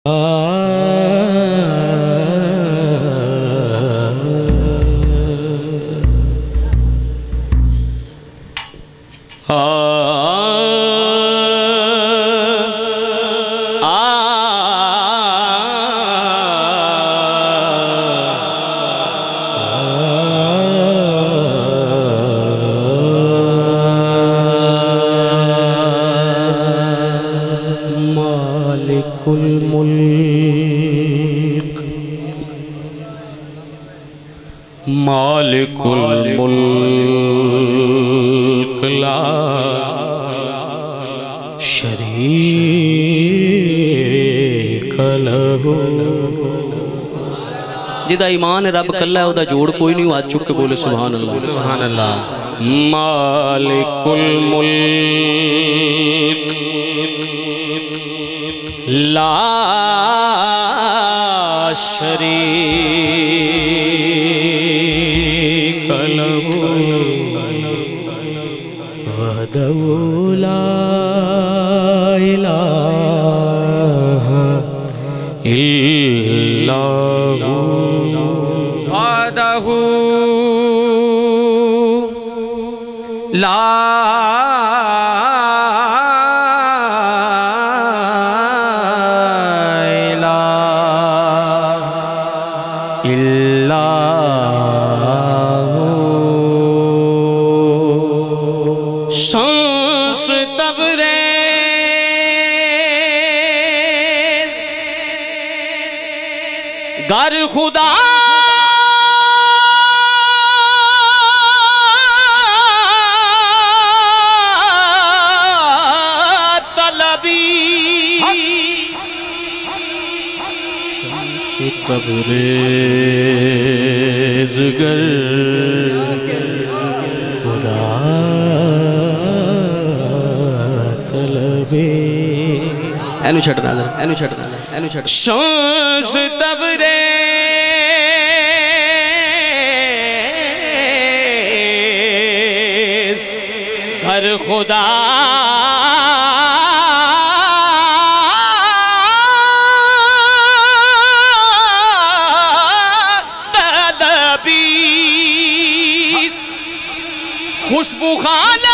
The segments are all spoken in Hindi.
मालिकुल मुल्क ला शरीक लहू। जिदा ईमान रब कल्ला है उदा जोड़ कोई नहीं, हाथ चुक के बोले सुभान अल्लाह सुभान अल्लाह। मालिकुल मुल्क ला शरीक लहू वहदहू ला इलाहा इल्लहू वहदहू ला गर खुदा तलबी शम्स तबरेज गर खुदा तलबी। एनु छटना एनु छटना एनु छट शम्स तबरेज घर खुदा तलबी खुशबू खाना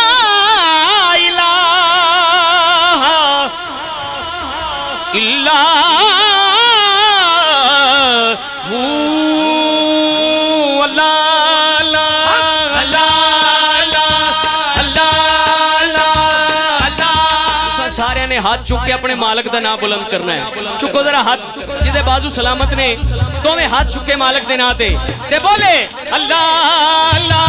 सारे ने हाथ चुक के अपने मालिक का नाम बुलंद करना है। चुको जरा हाथ, जिदे बाजू सलामत ने तो में हाथ चुके मालिक के नाम ते बोले अल्लाह अल्लाह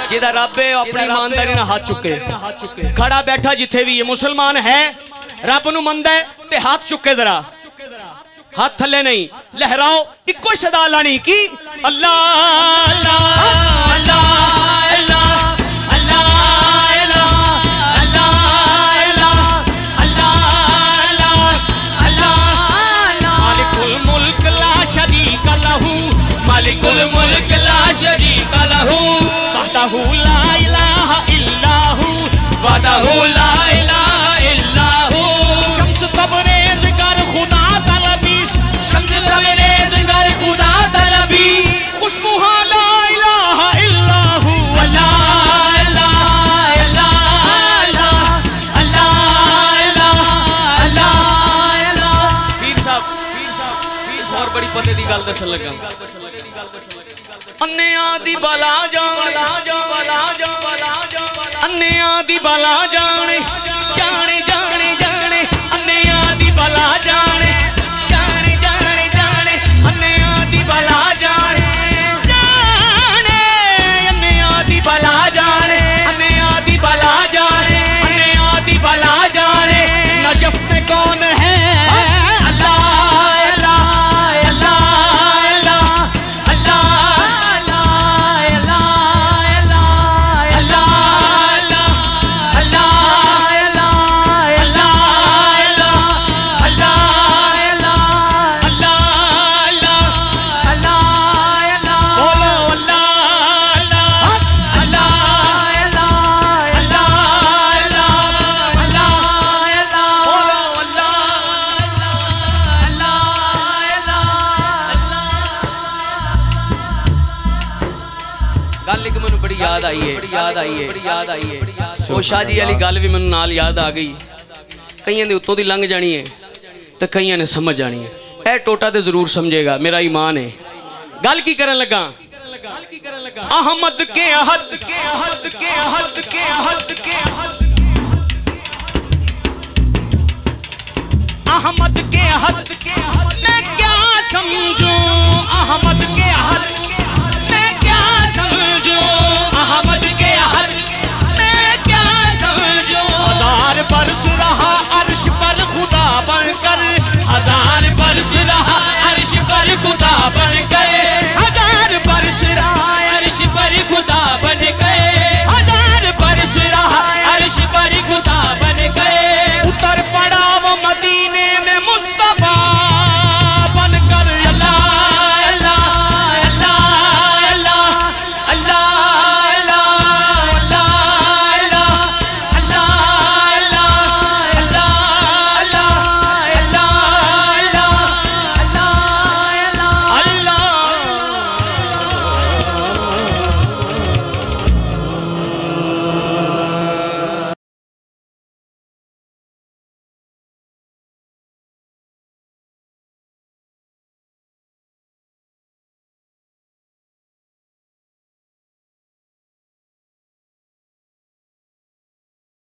जिदा रब है अपनी ईमानदारी ना हाथ चुके, खड़ा बैठा जिथे भी ये मुसलमान है रब नू मनदा है ते हाथ चुके, जरा हाथ थले नहीं लहराओ, इको सदा लानी की अल्लाह अल्लाह अल्लाह अल्लाह अल्लाह अल्लाह अल्लाह अल्लाह मालिकुल मुल्क ला शरीक लहू, मालिकुल मुल्क ला शरीक लहू, वहदहू ला इलाहा इल्ला हू, वहदहू ला इलाहा इल्ला हू। शम्स तबरेज़ कर खुदा तलबी, शम्स तबरेज़ कर खुदा तलबी, खुशबू ला इलाहा इल्ला हू, अल्लाह अल्लाह अल्लाह अल्लाह अल्लाह अल्लाह। पीर साहब और बड़ी पते दी गल दसन लगा, अन्निया दी बला जाने, अन्निया दी बला जाने जाने जाने जाने, अन्निया दी बला जाने जाने जाने जाने, अन्निया दी बला जाने जाने, अन्निया दी बला जाने, अन्निया दी बला जाने, अन्निया दी बला जाने। नजफ में कौन है अल्लाह अल्लाह अल्लाह याद आई है, याद आई है, याद आई है। ओ शाह जी वाली गल भी मैनूं नाल याद आ गई, कईयां दे उत्तों दी लंघ जानी है तो कईयां ने समझ जानी है। ए टोटा तो जरूर समझेगा, मेरा ईमान है। गल की करन लगा, अहमद के अहद के अहद के अहद के अहद के अहद, अहमद के अहद